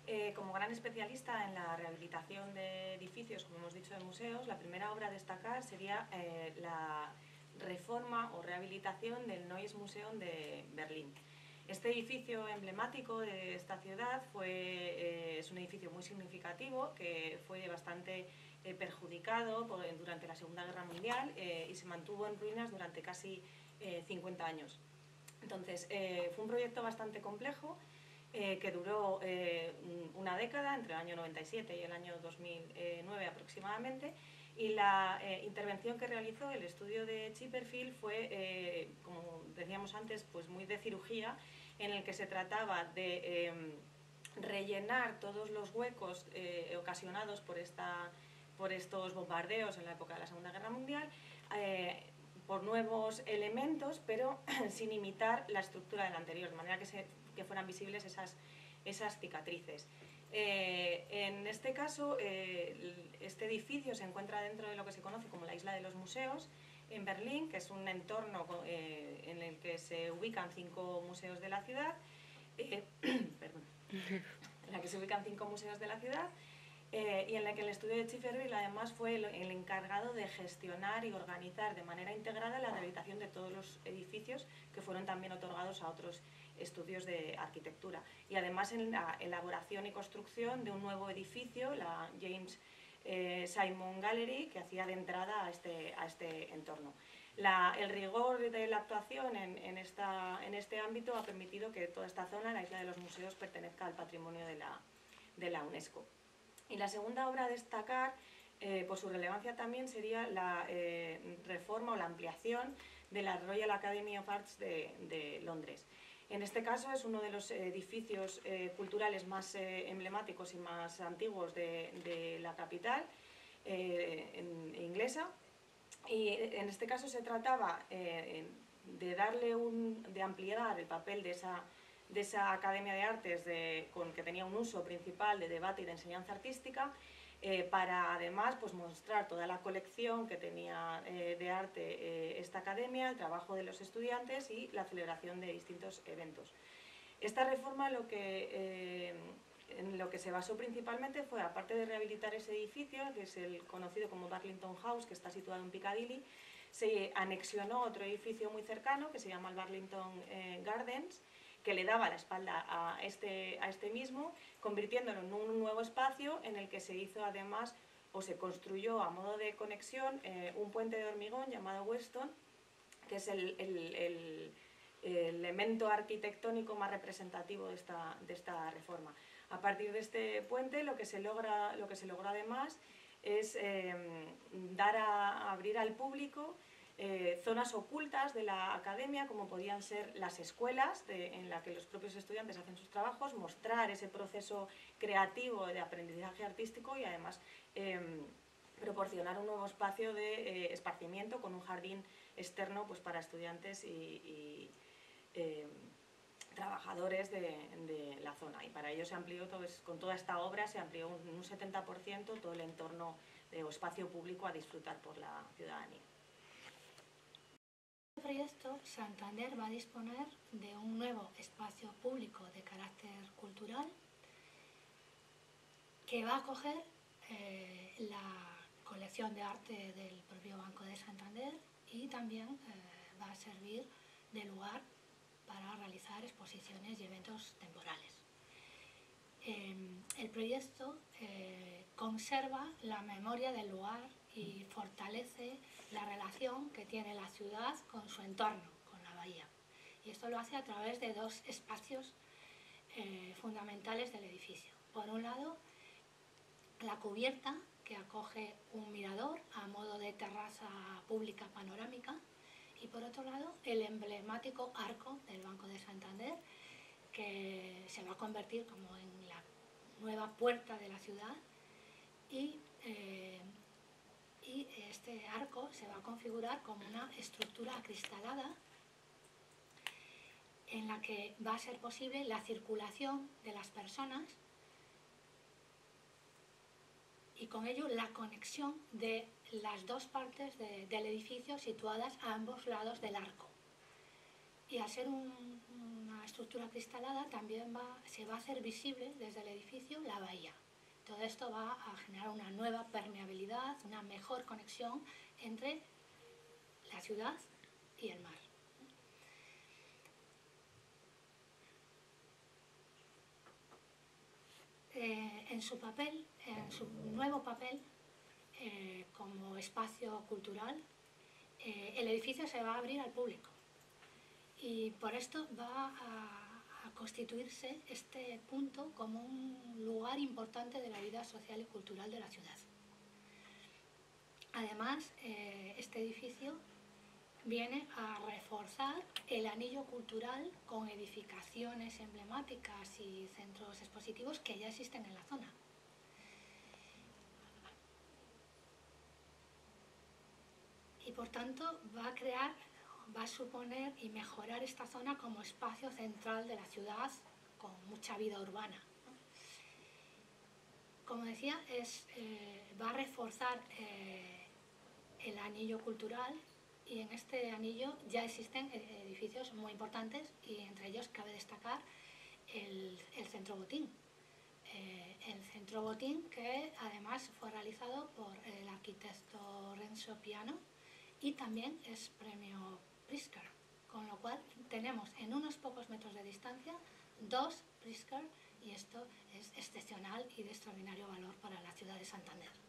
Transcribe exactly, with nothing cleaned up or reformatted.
Eh, como gran especialista en la rehabilitación de edificios, como hemos dicho, de museos, la primera obra a destacar sería eh, la reforma o rehabilitación del Neues Museum de Berlín. Este edificio emblemático de esta ciudad fue, eh, es un edificio muy significativo que fue bastante eh, perjudicado por, durante la Segunda Guerra Mundial eh, y se mantuvo en ruinas durante casi eh, cincuenta años. Entonces, eh, fue un proyecto bastante complejo eh, que duró eh, una década, entre el año noventa y siete y el año dos mil nueve aproximadamente, y la eh, intervención que realizó el estudio de Chipperfield fue, eh, como decíamos antes, pues muy de cirugía, en el que se trataba de eh, rellenar todos los huecos eh, ocasionados por, esta, por estos bombardeos en la época de la Segunda Guerra Mundial, eh, por nuevos elementos, pero sin imitar la estructura del anterior, de manera que, se, que fueran visibles esas, esas cicatrices. Eh, en este caso, eh, este edificio se encuentra dentro de lo que se conoce como la Isla de los Museos, en Berlín, que es un entorno eh, en el que se ubican cinco museos de la ciudad, eh, perdón, en la que se ubican cinco museos de la ciudad, Eh, y en la que el estudio de Chipperfield además fue el, el encargado de gestionar y organizar de manera integrada la rehabilitación de todos los edificios que fueron también otorgados a otros estudios de arquitectura. Y además en la elaboración y construcción de un nuevo edificio, la James eh, Simon Gallery, que hacía de entrada a este, a este entorno. La, el rigor de la actuación en, en, esta, en este ámbito ha permitido que toda esta zona, la Isla de los Museos, pertenezca al patrimonio de la, de la UNESCO. Y la segunda obra a destacar, eh, por su relevancia también, sería la eh, reforma o la ampliación de la Royal Academy of Arts de, de Londres. En este caso es uno de los edificios eh, culturales más eh, emblemáticos y más antiguos de, de la capital eh, en, inglesa. Y en este caso se trataba eh, de darle un, de ampliar el papel de esa de esa Academia de Artes de, con, que tenía un uso principal de debate y de enseñanza artística, eh, para además pues, mostrar toda la colección que tenía eh, de arte eh, esta academia, el trabajo de los estudiantes y la celebración de distintos eventos. Esta reforma lo que, eh, en lo que se basó principalmente fue, aparte de rehabilitar ese edificio, que es el conocido como Burlington House, que está situado en Piccadilly, se anexionó otro edificio muy cercano que se llama el Burlington eh, Gardens, que le daba la espalda a este, a este mismo, convirtiéndolo en un nuevo espacio en el que se hizo además, o se construyó a modo de conexión, eh, un puente de hormigón llamado Weston, que es el, el, el, el elemento arquitectónico más representativo de esta, de esta reforma. A partir de este puente lo que se logra, lo que se logró además es eh, dar a, a abrir al público Eh, zonas ocultas de la academia, como podían ser las escuelas de, en las que los propios estudiantes hacen sus trabajos, mostrar ese proceso creativo de aprendizaje artístico y además eh, proporcionar un nuevo espacio de eh, esparcimiento con un jardín externo pues, para estudiantes y, y eh, trabajadores de, de la zona. Y para ello se amplió, todo, con toda esta obra, se amplió un, un setenta por ciento todo el entorno de, o espacio público a disfrutar por la ciudadanía. En este proyecto, Santander va a disponer de un nuevo espacio público de carácter cultural que va a acoger eh, la colección de arte del propio Banco de Santander y también eh, va a servir de lugar para realizar exposiciones y eventos temporales. Eh, el proyecto eh, conserva la memoria del lugar y fortalece la relación que tiene la ciudad con su entorno, con la bahía. Y esto lo hace a través de dos espacios eh, fundamentales del edificio. Por un lado, la cubierta, que acoge un mirador a modo de terraza pública panorámica, y por otro lado, el emblemático arco del Banco de Santander, que se va a convertir como en la nueva puerta de la ciudad y, eh, y este arco se va a configurar como una estructura acristalada en la que va a ser posible la circulación de las personas y con ello la conexión de las dos partes de, del edificio situadas a ambos lados del arco. y al ser un, una estructura cristalada también va, se va a hacer visible desde el edificio la bahía. Todo esto va a generar una nueva permeabilidad, una mejor conexión entre la ciudad y el mar. Eh, en su papel, en su nuevo papel eh, como espacio cultural, eh, el edificio se va a abrir al público y por esto va a, a constituirse este punto como un lugar importante de la vida social y cultural de la ciudad. Además, eh, este edificio viene a reforzar el anillo cultural con edificaciones emblemáticas y centros expositivos que ya existen en la zona. Y por tanto va a crear, va a suponer y mejorar esta zona como espacio central de la ciudad con mucha vida urbana. Como decía, es, eh, va a reforzar eh, el anillo cultural. Y en este anillo ya existen edificios muy importantes y entre ellos cabe destacar el, el Centro Botín. Eh, el Centro Botín que además fue realizado por el arquitecto Renzo Piano y también es premio Pritzker, con lo cual tenemos en unos pocos metros de distancia dos Pritzker y esto es excepcional y de extraordinario valor para la ciudad de Santander.